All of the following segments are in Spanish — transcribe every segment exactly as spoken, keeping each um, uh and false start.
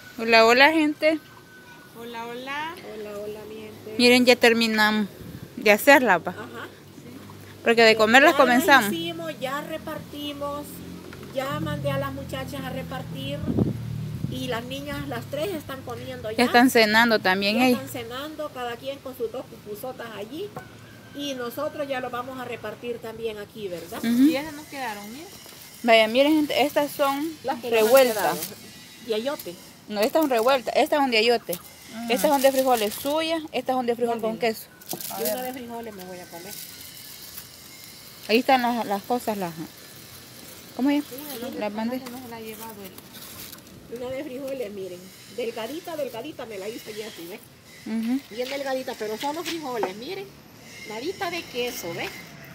Hola, hola, gente. Hola, hola. Hola, hola, mi gente. Miren, ya terminamos de hacerla, pa. Ajá. Porque de comerlas Ya comenzamos. las hicimos, ya repartimos, ya mandé a las muchachas a repartir y las niñas, las tres están comiendo ya. Ya están cenando también Ya ellas. están cenando, cada quien con sus dos pupusotas allí. Y nosotros ya lo vamos a repartir también aquí, ¿verdad? Ujú. Y esas nos quedaron, mira. Vaya, miren, gente, estas son Las que nos han revueltas. quedado. Y ayote. No, estas son revueltas. Estas son de ayote. Ajá. Estas son de frijoles suyas. Estas son de frijol Ya, con mira. queso. Y una de frijoles me voy a poner. Ahí están las, las cosas, las... ¿Cómo es? No, Las bandejas. no se la ha llevado él. Una de frijoles, miren. Delgadita, delgadita me la hizo ya así, ¿ves? Ujú. Bien delgadita, pero solo frijoles, miren. Nadita de queso, ¿ves?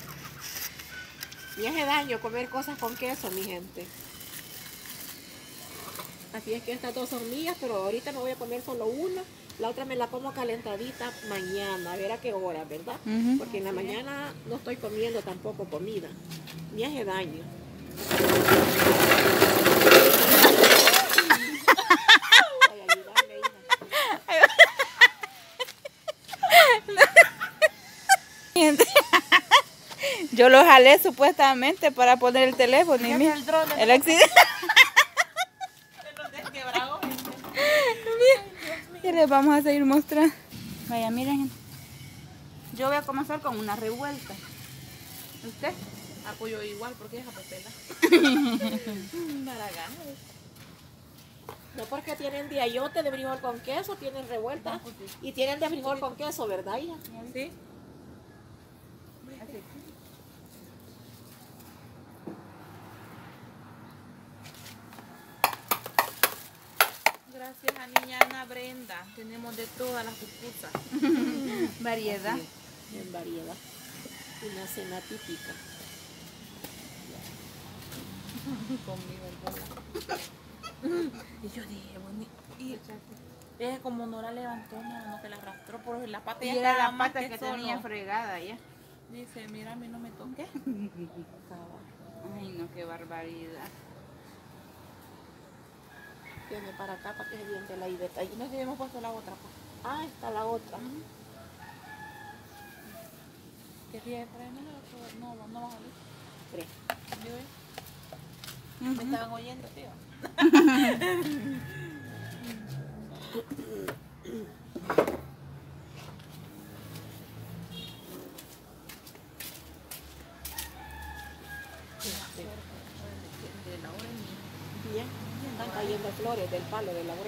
Me hace daño comer cosas con queso, mi gente. Así es que estas dos son mías, pero ahorita me voy a comer solo una. La otra me la como calentadita mañana, a ver a qué hora, ¿verdad? Ujú. Porque en la mañana no estoy comiendo tampoco comida. Me hace daño. Ay, ayúdame, hija. Gente, yo lo jalé supuestamente para poner el teléfono y Ese mira, es el dron de el accidente. Se nos desquebró. Y les vamos a seguir mostrando. Vaya, miren, gente. Yo voy a comenzar con una revuelta. ¿Usted? Apoyo igual porque es apetela. Maragana. No porque tienen de ayote de frijol con queso, tienen revuelta. Y tienen de frijol con queso, ¿verdad, hija? ¿Sí? Gracias a niña Ana Brenda. Tenemos de todas las pupusas. Variedad. En variedad. Una cena típica. Conmigo el bola. Y yo dije, bueno, y es como no la levantó, no, no que la arrastró por la pata. Y ya era estaba la más pata que solo. tenía fregada ya. Dice, mira, a mí no me toqué. Ay, no, qué barbaridad. Tiene para acá para que se viente la Iveta. Y nos habíamos puesto la otra, pues. Ah, está la otra. ¿Qué día trae? No, no, no, no va a salir. Tres. Yo, eh, Ujú. Me estaban oyendo, tío. De la hora y Bien. Están cayendo flores del palo de laurel.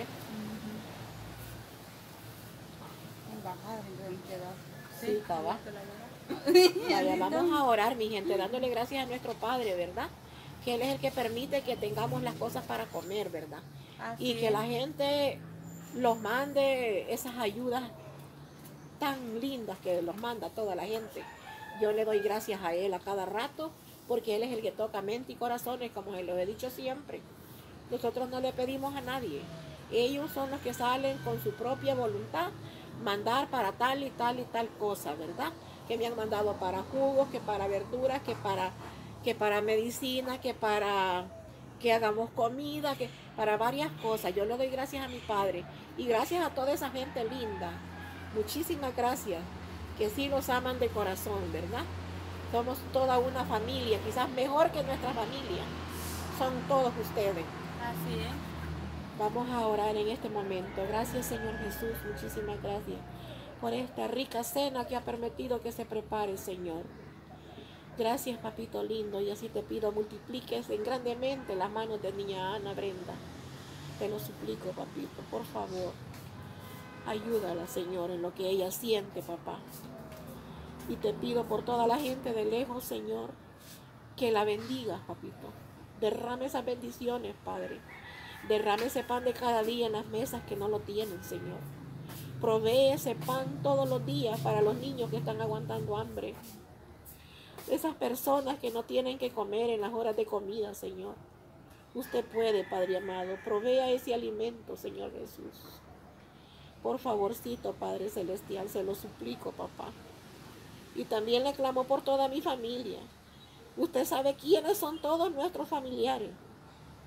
En bajada, en quedado. Sí, cabal. la verdad. Vaya, vamos a orar, mi gente, dándole gracias a nuestro Padre, ¿verdad? Que Él es el que permite que tengamos las cosas para comer, ¿verdad? Así Y que es. la gente los mande esas ayudas tan lindas que los manda toda la gente. Yo le doy gracias a Él a cada rato, porque Él es el que toca mente y corazones, como se lo he dicho siempre. Nosotros no le pedimos a nadie. Ellos son los que salen con su propia voluntad, mandar para tal y tal y tal cosa, ¿verdad? Que me han mandado para jugos, que para verduras, que para, que para medicina, que para que hagamos comida, que para varias cosas. Yo le doy gracias a mi Padre y gracias a toda esa gente linda. Muchísimas gracias, que sí los aman de corazón, ¿verdad? Somos toda una familia, quizás mejor que nuestra familia. Son todos ustedes. Así es. Vamos a orar en este momento. Gracias, Señor Jesús. Muchísimas gracias por esta rica cena que ha permitido que se prepare, Señor. Gracias, papito lindo. Y así te pido, multipliques en grandemente las manos de niña Ana Brenda. Te lo suplico, papito, por favor. Ayúdala, Señor, en lo que ella siente, papá. Y te pido por toda la gente de lejos, Señor, que la bendigas, papito. Derrame esas bendiciones, Padre. Derrame ese pan de cada día en las mesas que no lo tienen, Señor. Provee ese pan todos los días para los niños que están aguantando hambre. Esas personas que no tienen que comer en las horas de comida, Señor. Usted puede, Padre amado. Provea ese alimento, Señor Jesús. Por favorcito, Padre Celestial, se lo suplico, papá. Y también le clamo por toda mi familia. Usted sabe quiénes son todos nuestros familiares.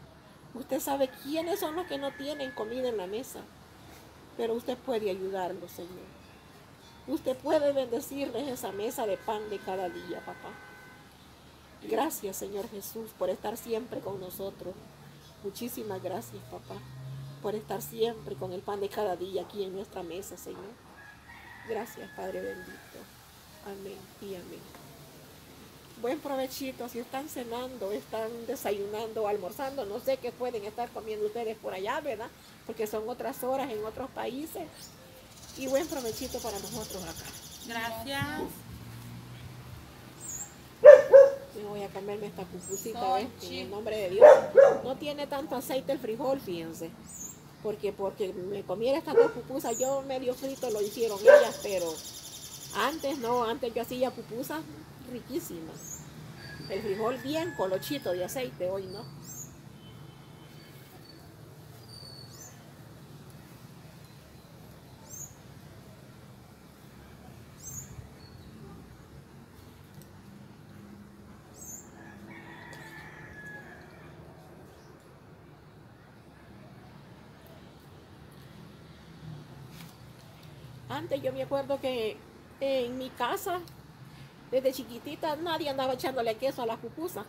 Usted sabe quiénes son los que no tienen comida en la mesa, pero usted puede ayudarlos, Señor. Usted puede bendecirles esa mesa de pan de cada día, papá. Gracias, Señor Jesús, por estar siempre con nosotros. Muchísimas gracias, papá, por estar siempre con el pan de cada día aquí en nuestra mesa, Señor. Gracias, Padre bendito. Amén y amén. Buen provechito, si están cenando, están desayunando, almorzando, no sé qué pueden estar comiendo ustedes por allá, ¿verdad? Porque son otras horas en otros países. Y buen provechito para nosotros acá. Gracias. Yo voy a comerme esta pupusita, Soy ¿ves? En chi- el nombre de Dios. No tiene tanto aceite el frijol, fíjense. Porque porque me comiera estas dos pupusas, yo medio frito lo hicieron ellas, pero antes no, antes yo hacía pupusas riquísimas. El frijol bien colochito de aceite, hoy no. Antes yo me acuerdo que en mi casa, desde chiquitita, nadie andaba echándole queso a las pupusas.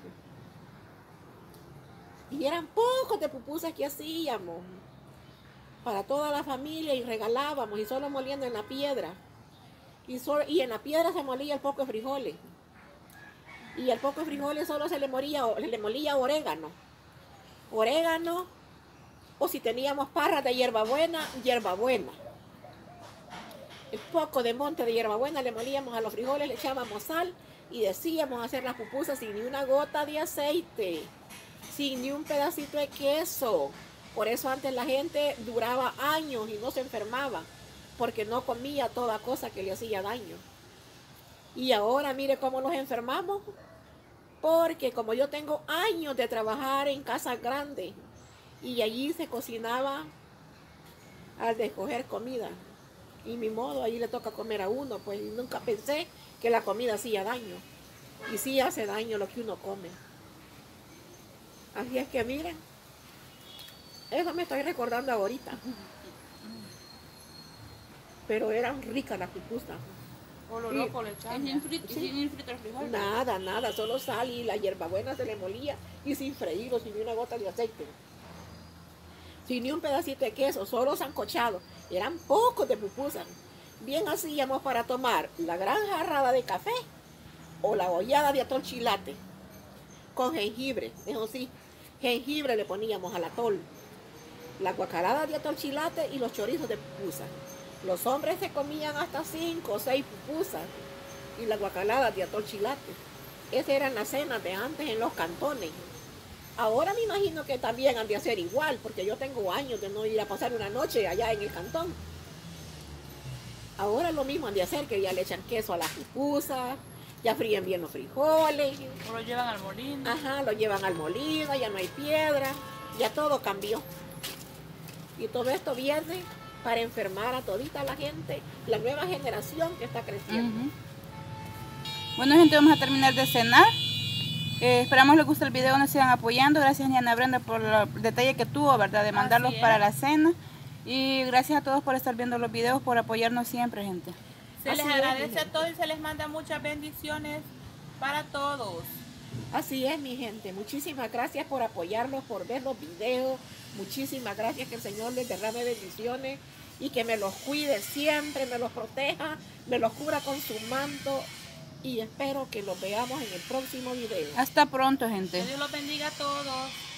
Y eran pocos de pupusas que hacíamos para toda la familia y regalábamos y solo moliendo en la piedra. Y, solo, y en la piedra se molía el poco de frijoles. Y el poco de frijoles solo se le, moría, se le molía orégano. Orégano, o si teníamos parras de hierbabuena, hierbabuena. El poco de monte de hierbabuena le molíamos a los frijoles, le echábamos sal y decíamos hacer las pupusas sin ni una gota de aceite, sin ni un pedacito de queso. Por eso antes la gente duraba años y no se enfermaba, porque no comía toda cosa que le hacía daño. Y ahora mire cómo nos enfermamos, porque como yo tengo años de trabajar en casas grandes y allí se cocinaba al de escoger comida. Y mi modo, ahí le toca comer a uno, pues nunca pensé que la comida hacía daño. Y sí hace daño lo que uno come. Así es que miren, eso me estoy recordando ahorita. Pero eran ricas las pupusas. O lo Sí. loco le echamos. Es sin frito, Sí. sin ir frito el frijol. Nada, nada, solo sal y la hierbabuena se le molía y sin freído, sin ni una gota de aceite. Sin ni un pedacito de queso, solo sancochado. Eran pocos de pupusas. Bien hacíamos para tomar la gran jarrada de café o la hollada de atol chilate con jengibre. Eso sí, jengibre le poníamos al atol. La guacarada de atol chilate y los chorizos de pupusa. Los hombres se comían hasta cinco o seis pupusas y la guacalada de atol chilate. Esas eran las cenas de antes en los cantones. Ahora me imagino que también han de hacer igual, porque yo tengo años de no ir a pasar una noche allá en el cantón. Ahora lo mismo han de hacer, que ya le echan queso a las pupusas, ya fríen bien los frijoles. O lo llevan al molino. Ajá, lo llevan al molino, ya no hay piedra, ya todo cambió. Y todo esto viene para enfermar a todita la gente, la nueva generación que está creciendo. Ujú. Bueno, gente, vamos a terminar de cenar. Eh, esperamos les guste el video, nos sigan apoyando. Gracias, Ana Brenda, por el detalle que tuvo, ¿verdad? De mandarlos Así es. para la cena. Y gracias a todos por estar viendo los videos, por apoyarnos siempre, gente. Se Así les es, agradece mi a gente. todos y se les manda muchas bendiciones para todos. Así es, mi gente. Muchísimas gracias por apoyarnos, por ver los videos. Muchísimas gracias, que el Señor les derrame bendiciones y que me los cuide siempre, me los proteja, me los cubra con su manto. Y espero que los veamos en el próximo video. Hasta pronto, gente. Que Dios los bendiga a todos.